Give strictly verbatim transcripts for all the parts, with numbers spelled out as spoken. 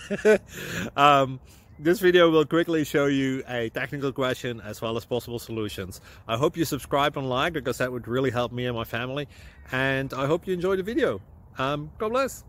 um, this video will quickly show you a technical question as well as possible solutions. I hope you subscribe and like, because that would really help me and my family. And I hope you enjoy the video. Um, God bless.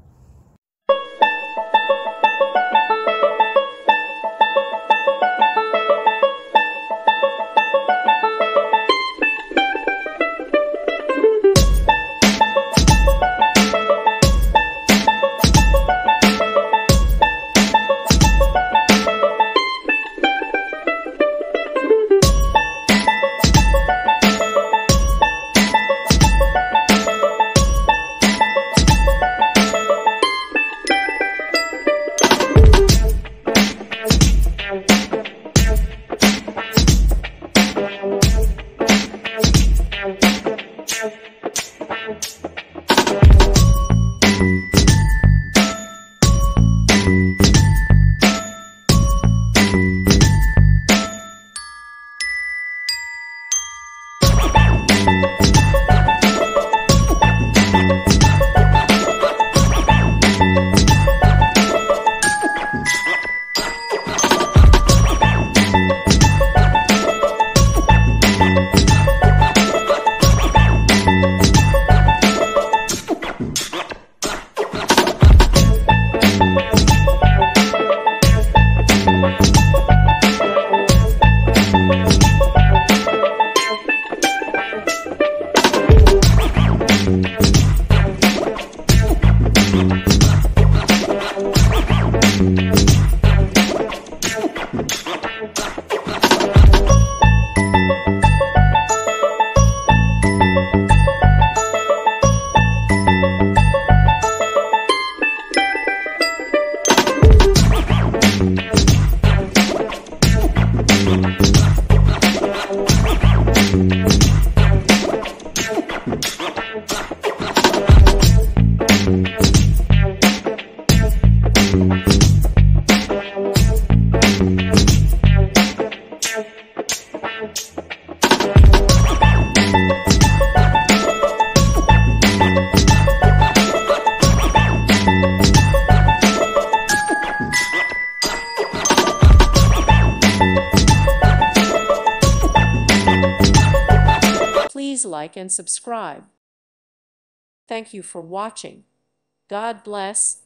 Please like and subscribe. Thank you for watching. God bless.